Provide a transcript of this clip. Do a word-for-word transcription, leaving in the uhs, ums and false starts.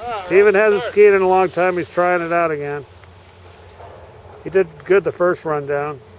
Steven hasn't skied in a long time. He's trying it out again. He did good the first run down.